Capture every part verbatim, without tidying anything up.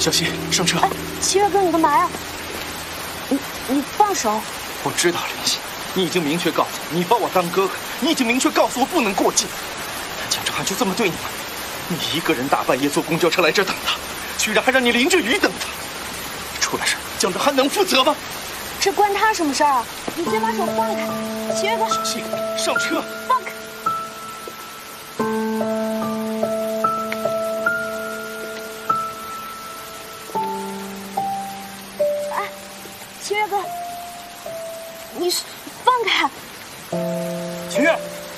小心，上车。 哎，七月哥，你干嘛呀？你你放手！ 我知道林夕，你已经明确告诉我，你把我当哥哥，你已经明确告诉我不能过境。但江哲瀚就这么对你吗？你一个人大半夜坐公交车来这等他，居然还让你淋着雨等他，出了事，江哲瀚能负责吗？ 这关他什么事儿啊？你先把手放开，七月哥， 小心，上车， 放开。哎，七月哥，你是放开。 秦月。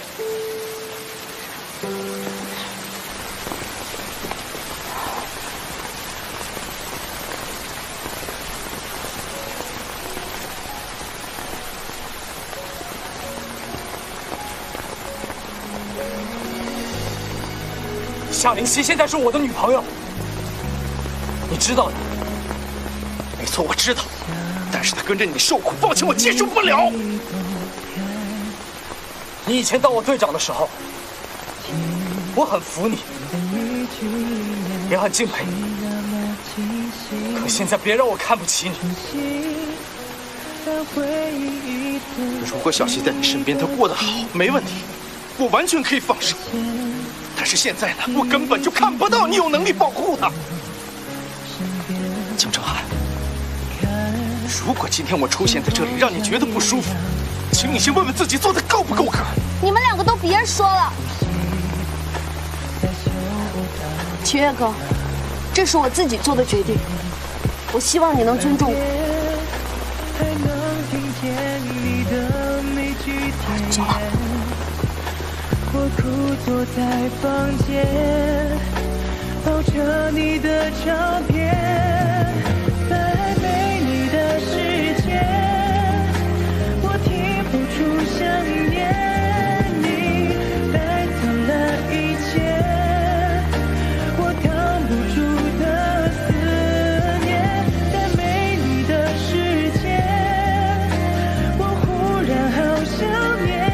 夏灵溪现在是我的女朋友，你知道的。没错，我知道，但是她跟着你受苦，抱歉，我接受不了。你以前当我队长的时候，我很服你，也很敬佩你。可现在别让我看不起你。如果小希在你身边，她过得好，没问题，我完全可以放手。 但是现在呢，我根本就看不到你有能力保护他。江哲瀚，如果今天我出现在这里让你觉得不舒服，请你先问问自己做的够不够格。 你们两个都别说了，七月哥，这是我自己做的决定，我希望你能尊重我。走了。 我枯坐在房间，抱着你的照片，在没你的世界，我停不住想念你，带走了一切，我挡不住的思念，在没你的世界，我忽然好想念。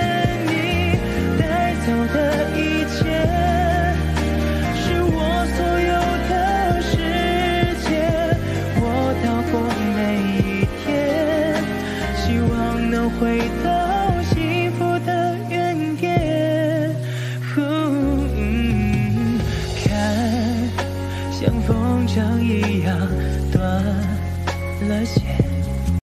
走的一切，是我所有的世界。我度过每一天，希望能回到。